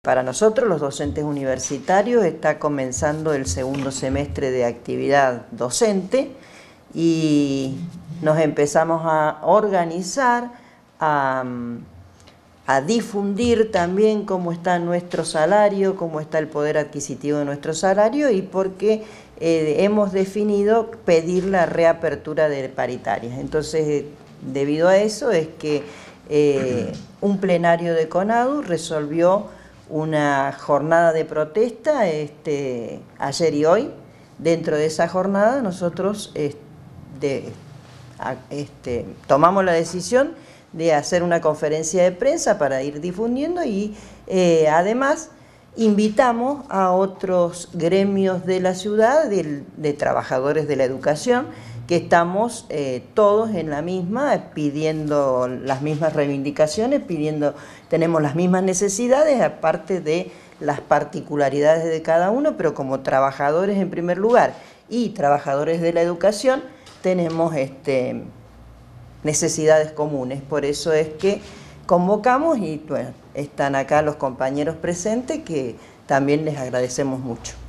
Para nosotros, los docentes universitarios, está comenzando el segundo semestre de actividad docente y nos empezamos a organizar, a difundir también cómo está nuestro salario, cómo está el poder adquisitivo de nuestro salario y porque hemos definido pedir la reapertura de paritarias. Entonces, debido a eso es que un plenario de CONADU resolvió una jornada de protesta ayer y hoy. Dentro de esa jornada nosotros tomamos la decisión de hacer una conferencia de prensa para ir difundiendo y además invitamos a otros gremios de la ciudad, de trabajadores de la educación, que estamos todos en la misma, pidiendo las mismas reivindicaciones, tenemos las mismas necesidades, aparte de las particularidades de cada uno, pero como trabajadores en primer lugar y trabajadores de la educación, tenemos necesidades comunes. Por eso es que convocamos y bueno, están acá los compañeros presentes que también les agradecemos mucho.